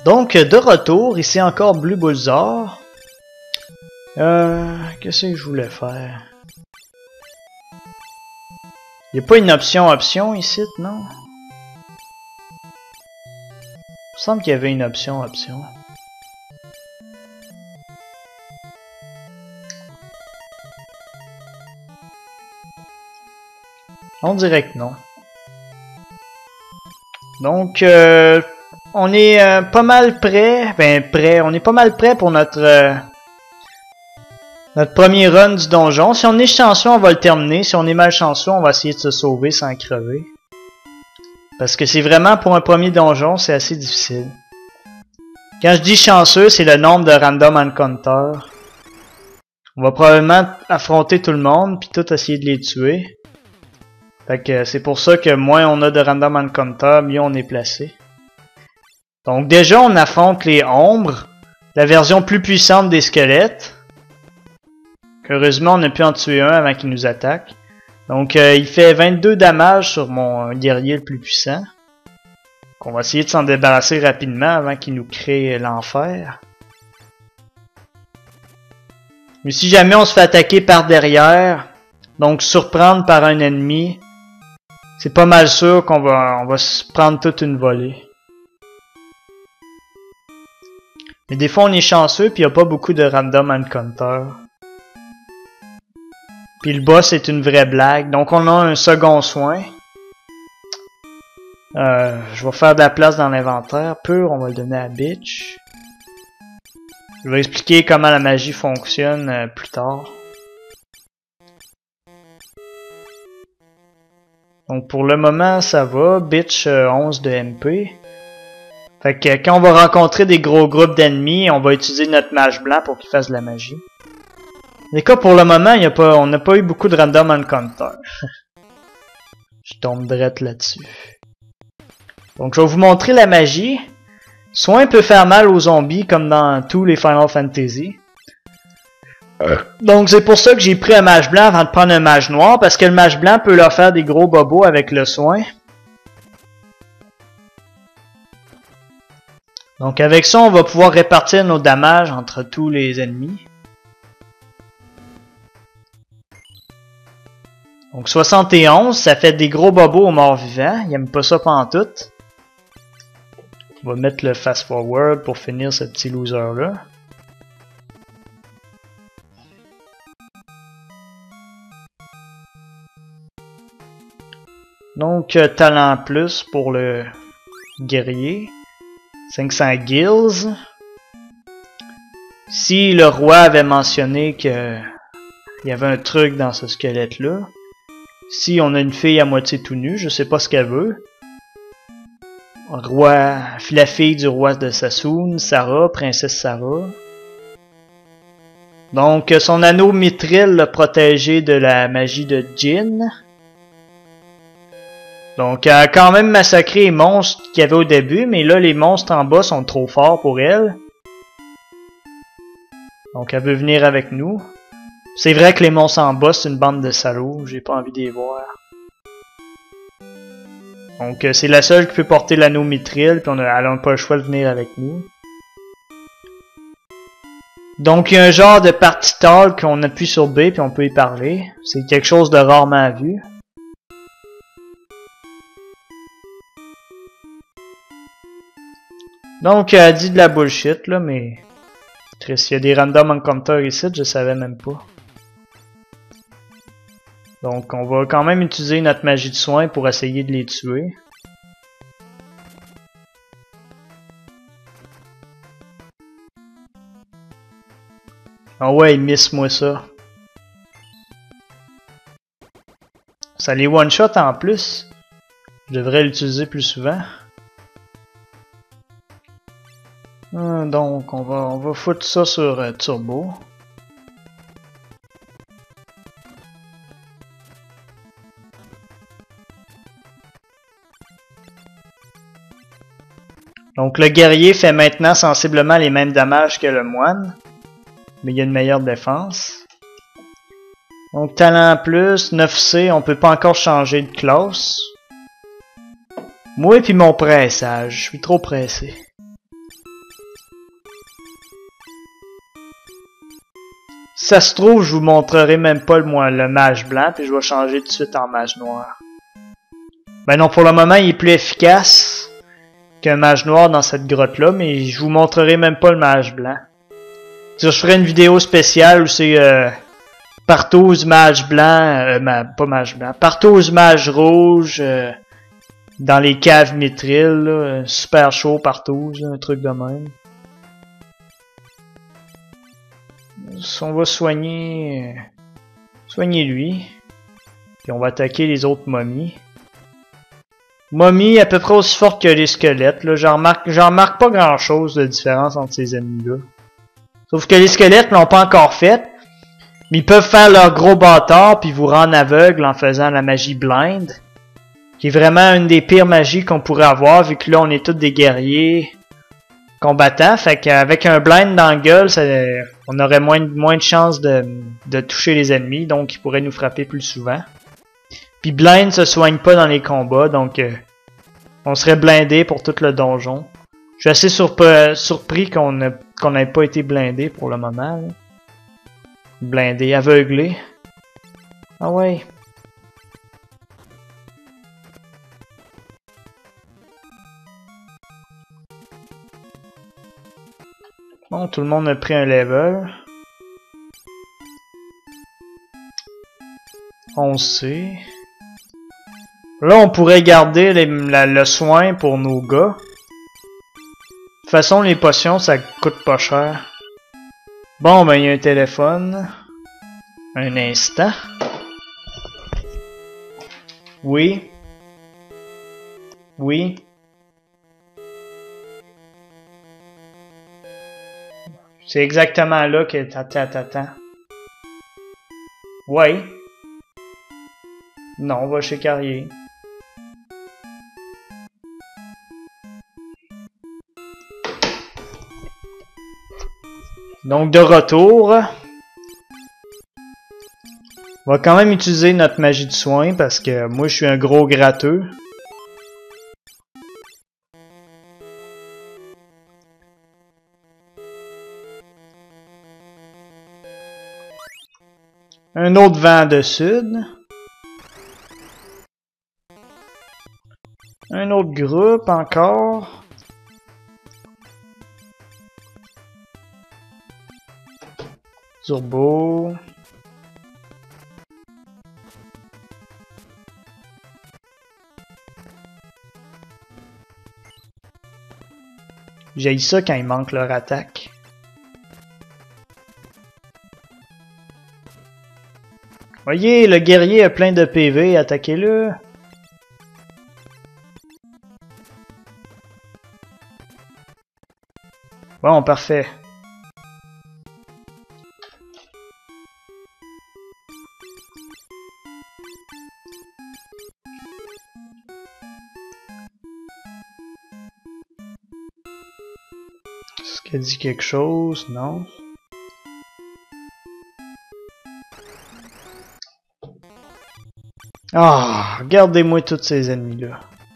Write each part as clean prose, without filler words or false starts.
Donc, de retour, ici encore Blue Bullseye. Qu'est-ce que je voulais faire? Il n'y a pas une option ici, non? Il me semble qu'il y avait une option. On dirait que non. Donc, on est pas mal prêt. On est pas mal prêt pour notre premier run du donjon. Si on est chanceux, on va le terminer. Si on est malchanceux, on va essayer de se sauver sans crever. Parce que c'est vraiment, pour un premier donjon, c'est assez difficile. Quand je dis chanceux, c'est le nombre de random encounter. On va probablement affronter tout le monde, puis tout essayer de les tuer. Fait que c'est pour ça que moins on a de random encounter, mieux on est placé. Donc déjà, on affronte les ombres, la version plus puissante des squelettes. Heureusement, on a pu en tuer un avant qu'il nous attaque. Donc, il fait 22 dommages sur mon guerrier le plus puissant. Donc, on va essayer de s'en débarrasser rapidement avant qu'il nous crée l'enfer. Mais si jamais on se fait attaquer par derrière, donc surprendre par un ennemi, c'est pas mal sûr qu'on va se prendre toute une volée. Mais des fois, on est chanceux puis il n'y a pas beaucoup de random encounter. Puis le boss est une vraie blague. Donc on a un second soin. Je vais faire de la place dans l'inventaire. Pur, on va le donner à Bitch. Je vais expliquer comment la magie fonctionne plus tard. Donc pour le moment ça va. Bitch 11 de MP. Fait que quand on va rencontrer des gros groupes d'ennemis, on va utiliser notre mage blanc pour qu'il fasse de la magie. Mais cas pour le moment, on n'a pas eu beaucoup de random encounter. Je tombe direct là-dessus. Donc je vais vous montrer la magie. Soin peut faire mal aux zombies comme dans tous les Final Fantasy. Donc c'est pour ça que j'ai pris un mage blanc avant de prendre un mage noir, parce que le mage blanc peut leur faire des gros bobos avec le soin. Donc avec ça, on va pouvoir répartir nos dommages entre tous les ennemis. Donc 71, ça fait des gros bobos aux morts vivants. Ils aiment pas ça pantoute. On va mettre le fast forward pour finir ce petit loser là. Donc talent plus pour le guerrier. 500 gills. Si le roi avait mentionné que il y avait un truc dans ce squelette là. Si on a une fille à moitié tout nue, je sais pas ce qu'elle veut. La fille du roi de Sassoon, Sarah, princesse Sarah. Donc son anneau mithril l'a protégé de la magie de Jinn. Donc elle a quand même massacré les monstres qu'il y avait au début, mais là les monstres en bas sont trop forts pour elle. Donc elle veut venir avec nous. C'est vrai que les monstres en bas, c'est une bande de salauds. J'ai pas envie de les voir. Donc, c'est la seule qui peut porter l'anneau mithril. Puis elle n'a pas le choix de venir avec nous. Donc, il y a un genre de party talk qu'on appuie sur B puis on peut y parler. C'est quelque chose de rarement vu. Donc, elle dit de la bullshit, là, mais... Triste, il y a des random encounters ici, je savais même pas. Donc on va quand même utiliser notre magie de soin pour essayer de les tuer. Ah ouais, miss-moi ça. Ça les one-shot en plus. Je devrais l'utiliser plus souvent. Donc on va foutre ça sur Turbo. Donc le guerrier fait maintenant sensiblement les mêmes dommages que le moine, mais il a une meilleure défense. Donc talent plus, 9C, on peut pas encore changer de classe. Moi et puis mon pressage, je suis trop pressé. ça se trouve, je vous montrerai même pas le mage blanc, puis je vais changer tout de suite en mage noir. Ben non, pour le moment, il est plus efficace qu'un mage noir dans cette grotte-là, mais je vous montrerai même pas le mage blanc. Je ferai une vidéo spéciale où c'est Partouze mage blanc, pas mage blanc, Partouze mage rouge, dans les caves Mithril, là, super chaud Partouze, un truc de même. On va soigner lui, puis on va attaquer les autres momies. Momie à peu près aussi forte que les squelettes, là, j'en remarque pas grand chose de différence entre ces ennemis-là. Sauf que les squelettes l'ont pas encore fait. Mais ils peuvent faire leur gros bâtard puis vous rendre aveugle en faisant la magie blind. Qui est vraiment une des pires magies qu'on pourrait avoir vu que là on est tous des guerriers combattants. Fait qu'avec un blind dans la gueule, on aurait moins de chances de toucher les ennemis. Donc ils pourraient nous frapper plus souvent. Puis blind se soigne pas dans les combats. Donc on serait blindé pour tout le donjon. Je suis assez surpris qu'on n'ait pas été blindé pour le moment. Là. Blindé, aveuglé. Ah ouais. Bon, tout le monde a pris un level. On sait. Là, on pourrait garder le soin pour nos gars. De toute façon, les potions, ça coûte pas cher. Bon, ben, il y a un téléphone. Un instant. Oui. Oui. C'est exactement là que t'attends. Oui. Non, on va chez Carrier. Donc, de retour. On va quand même utiliser notre magie de soin parce que moi, je suis un gros gratteux. Un autre vent de sud. Un autre groupe encore. Turbo. J'haïs ça quand il manque leur attaque. Voyez, le guerrier a plein de PV, attaquez-le. Bon, parfait. Est-ce qu'elle dit quelque chose? Non. Ah, regardez-moi tous ces ennemis-là.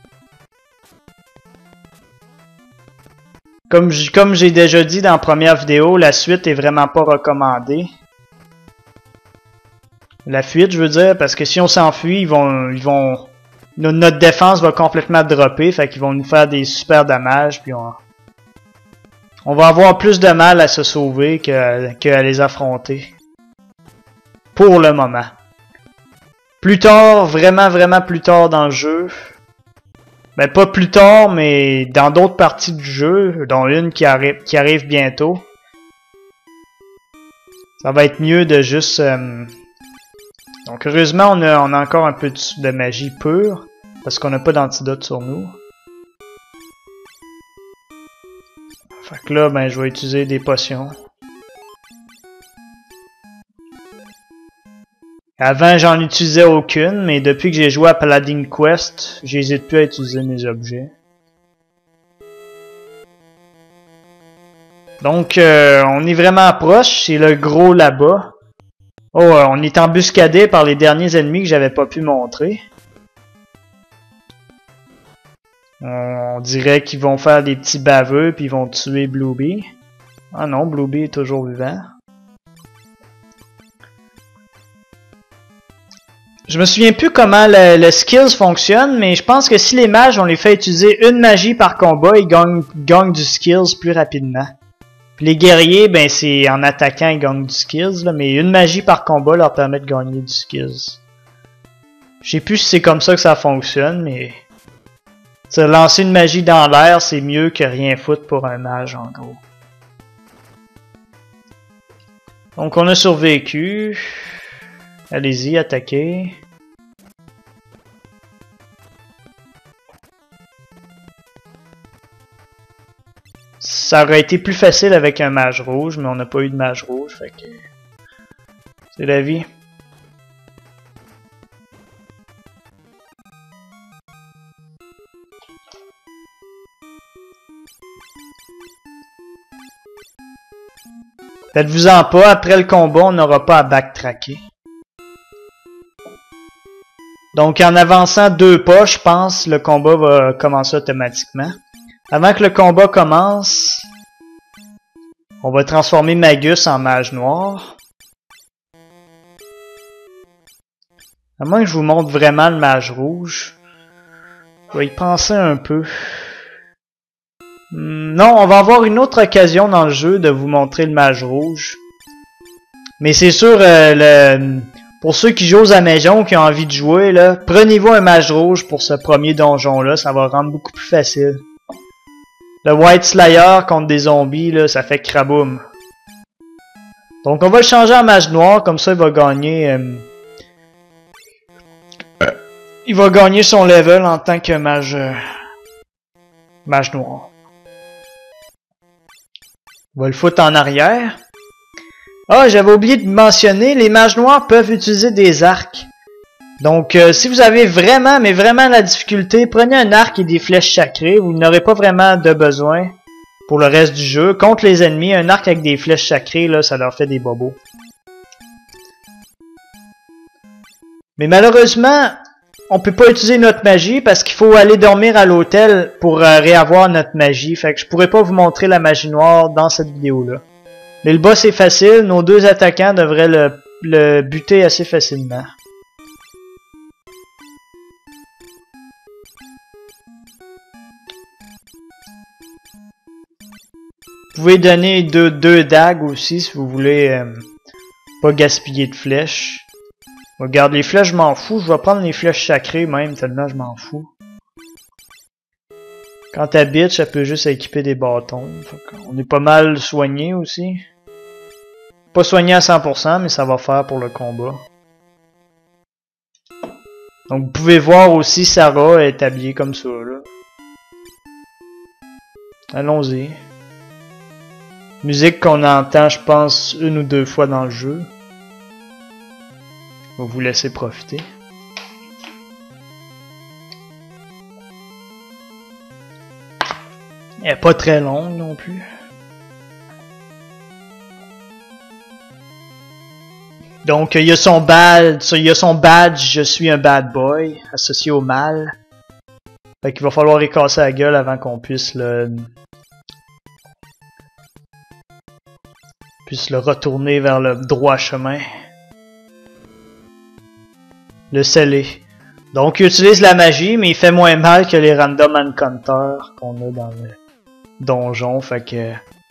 Comme j'ai déjà dit dans la première vidéo, la suite est vraiment pas recommandée. La fuite, je veux dire, parce que si on s'enfuit, notre défense va complètement dropper, fait qu'ils vont nous faire des super dommages, puis on va avoir plus de mal à se sauver qu'à les affronter. Pour le moment. Plus tard, vraiment plus tard dans le jeu. Ben pas plus tard, mais dans d'autres parties du jeu, dont une qui arrive bientôt. Ça va être mieux de juste... Donc heureusement, on a encore un peu de magie pure, parce qu'on n'a pas d'antidote sur nous. Fait que là, ben je vais utiliser des potions. Avant, j'en utilisais aucune, mais depuis que j'ai joué à Paladin Quest, j'hésite plus à utiliser mes objets. Donc, on est vraiment proche, c'est le gros là-bas. Oh, on est embuscadé par les derniers ennemis que j'avais pas pu montrer. On dirait qu'ils vont faire des petits baveux puis ils vont tuer Bluebee. Ah non, Bluebee est toujours vivant. Je me souviens plus comment le skills fonctionne, mais je pense que si les mages, on les fait utiliser une magie par combat, ils gagnent du skills plus rapidement. Puis les guerriers, ben c'est en attaquant, ils gagnent du skills, là, mais une magie par combat leur permet de gagner du skills. Je sais plus si c'est comme ça que ça fonctionne, mais... T'sais, lancer une magie dans l'air, c'est mieux que rien foutre pour un mage, en gros. Donc on a survécu. Allez-y, attaquez. Ça aurait été plus facile avec un mage rouge, mais on n'a pas eu de mage rouge, fait que... C'est la vie. Faites-vous-en pas, après le combat, on n'aura pas à backtracker. Donc en avançant 2 pas, je pense, le combat va commencer automatiquement. Avant que le combat commence, on va transformer Magus en mage noir. À moins que je vous montre vraiment le mage rouge. Je vais y penser un peu. Non, on va avoir une autre occasion dans le jeu de vous montrer le mage rouge. Mais c'est sûr, pour ceux qui jouent à maison, qui ont envie de jouer, là, prenez-vous un mage rouge pour ce premier donjon-là, ça va rendre beaucoup plus facile. Le White Slayer contre des zombies, là, ça fait craboum. Donc on va le changer en mage noir, comme ça il va gagner... il va gagner son level en tant que mage... mage noir. On va le foutre en arrière. Ah, j'avais oublié de mentionner, les mages noirs peuvent utiliser des arcs. Donc, si vous avez vraiment, mais vraiment la difficulté, prenez un arc et des flèches sacrées. Vous n'aurez pas vraiment de besoin pour le reste du jeu. Contre les ennemis, un arc avec des flèches sacrées, là, ça leur fait des bobos. Mais malheureusement, on peut pas utiliser notre magie parce qu'il faut aller dormir à l'hôtel pour réavoir notre magie. Fait que je pourrais pas vous montrer la magie noire dans cette vidéo-là. Mais le boss est facile, nos 2 attaquants devraient le buter assez facilement. Vous pouvez donner deux dagues aussi si vous voulez pas gaspiller de flèches. Regarde, les flèches je m'en fous, je vais prendre les flèches sacrées même tellement je m'en fous. Quand ta bitch, elle peut juste équiper des bâtons. On est pas mal soigné aussi. Pas soigné à 100%, mais ça va faire pour le combat. Donc vous pouvez voir aussi Sarah est habillée comme ça là. Allons-y. Musique qu'on entend, je pense, 1 ou 2 fois dans le jeu. Je vais vous laisser profiter. Elle est pas très longue non plus. Donc il y a son badge, je suis un bad boy, associé au mal. Fait qu'il va falloir y casser la gueule avant qu'on puisse le retourner vers le droit chemin. Le sceller. Donc il utilise la magie, mais il fait moins mal que les random encounters qu'on a dans le donjon, fait que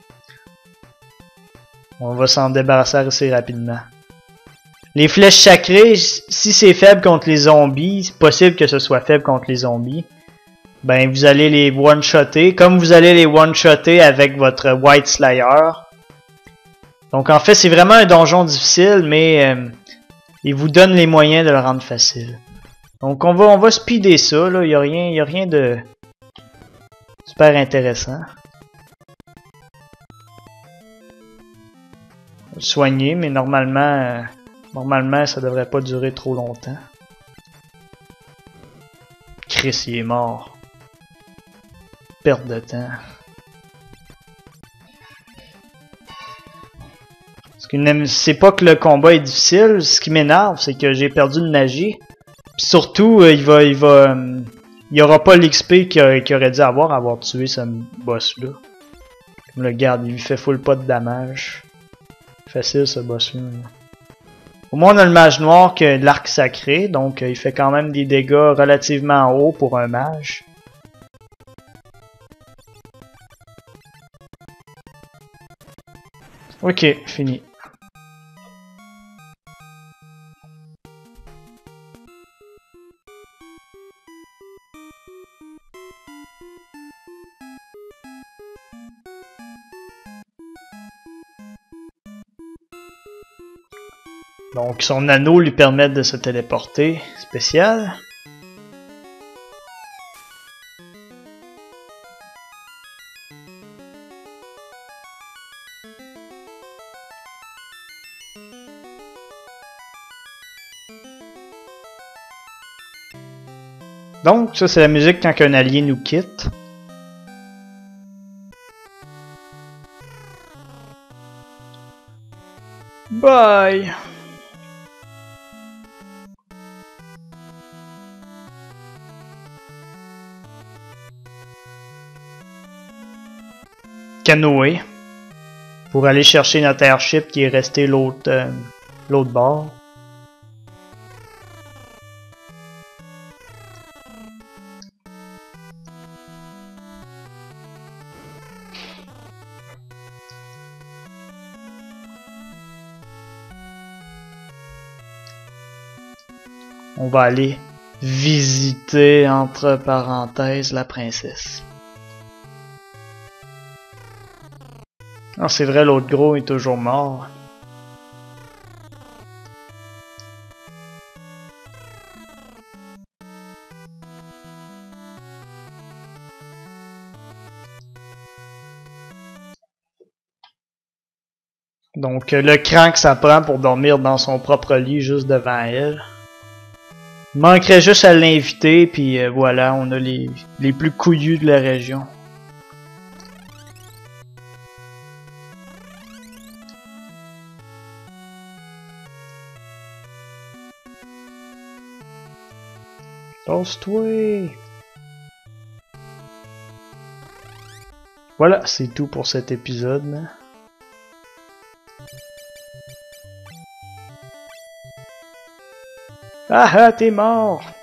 on va s'en débarrasser assez rapidement. Les flèches sacrées, si c'est faible contre les zombies, c'est possible que ce soit faible contre les zombies. Ben vous allez les one-shotter, comme vous allez les one-shotter avec votre White Slayer. Donc en fait c'est vraiment un donjon difficile, mais il vous donne les moyens de le rendre facile. Donc on va speeder ça, là. Il y a rien de super intéressant. Soigner, mais normalement ça devrait pas durer trop longtemps. Chris il est mort. Perte de temps. C'est pas que le combat est difficile, ce qui m'énerve, c'est que j'ai perdu une magie. Puis surtout, il y aura pas l'XP qu'il aurait dû avoir tué ce boss-là. Comme le garde, il lui fait full pas de damage. Facile ce boss-là. Au moins, on a le mage noir qui a l'arc sacré, donc il fait quand même des dégâts relativement hauts pour un mage. Ok, fini. Donc son anneau lui permet de se téléporter. Spécial. Donc ça c'est la musique quand un allié nous quitte. Bye! Canoë. Pour aller chercher notre airship qui est resté l'autre bord. On va aller visiter, entre parenthèses, la princesse. Ah, c'est vrai, l'autre gros est toujours mort. Donc, le cran que ça prend pour dormir dans son propre lit juste devant elle. Il manquerait juste à l'inviter, puis voilà, on a les plus couillus de la région. Tosse-toi! Voilà, c'est tout pour cet épisode. Ah ah, t'es mort!